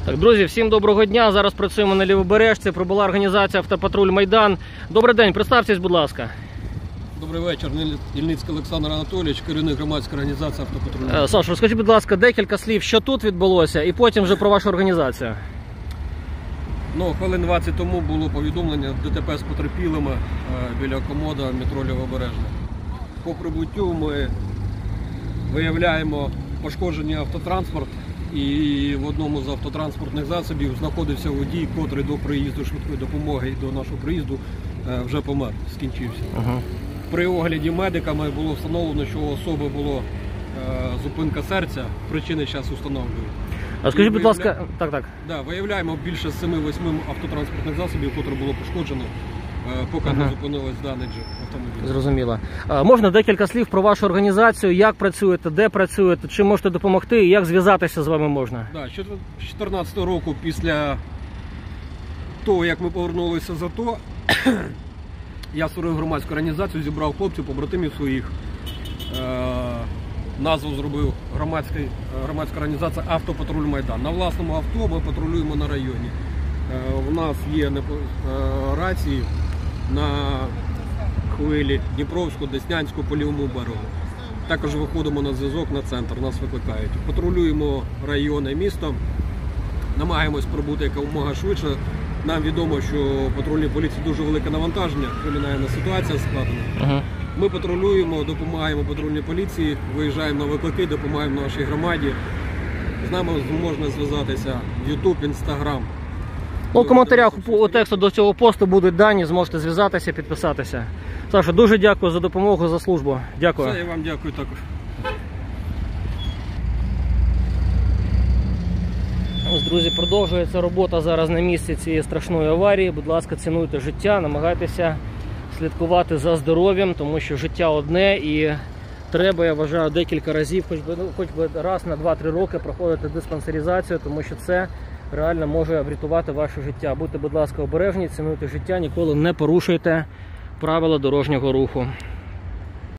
Так, друзі, всім доброго дня. Зараз працюємо на Лівобережці. Прибула організація «Автопатруль Майдан». Добрий день, представтесь, будь ласка. Добрий вечір. Ільницький Олександр Анатолійович, керівник громадської організації «Автопатруль». Саш, розкажіть, будь ласка, декілька слів, що тут відбулося, і потім вже про вашу організацію. Хвилин 20 тому було повідомлення ДТП з потерпілими біля комода метро Лівобережне. По прибуттю ми виявляємо пошкоджений автотранспорт, і в одному з автотранспортних засобів знаходився водій, котрий до приїзду швидкої допомоги і до нашого приїзду вже помер, скінчився. При огляді медиками було встановлено, що у особи була зупинка серця, причини зараз встановлюють. А скажіть, будь ласка, виявляємо більше 7-8 автотранспортних засобів, котрі було пошкоджено, поки не зупинилось даний автомобіль. Зрозуміло. Можна декілька слів про вашу організацію, як працюєте, де працюєте, чим можете допомогти і як зв'язатися з вами можна? З 2014 року, після того, як ми повернулися з АТО, я створив громадську організацію, зібрав хлопців, побратимів своїх. Назву зробив громадська організація «Автопатруль Майдан». На власному авто ми патрулюємо на районі. У нас є рації на хвилі Дніпровську, Деснянську, по лівому берегу. Також виходимо на зв'язок на центр, нас викликають. Патрулюємо райони, місто, намагаємось прибути якомога швидше. Нам відомо, що патрульній поліції дуже велике навантаження, кримінальна ситуація складена. Ми патрулюємо, допомагаємо патрульній поліції, виїжджаємо на виклики, допомагаємо нашій громаді. З нами можна зв'язатися в YouTube, Instagram. У коментарях у тексту до цього посту будуть дані, зможете зв'язатися, підписатися. Саша, дуже дякую за допомогу, за службу. Дякую. Все, я вам дякую також. Ось, друзі, продовжується робота зараз на місці цієї страшної аварії. Будь ласка, цінуйте життя, намагайтеся слідкувати за здоров'ям, тому що життя одне і треба, я вважаю, декілька разів, хоч би раз на 2-3 роки проходити диспансеризацію, тому що це реально може врятувати ваше життя. Будьте, будь ласка, обережні, цінуйте життя, ніколи не порушуйте правила дорожнього руху.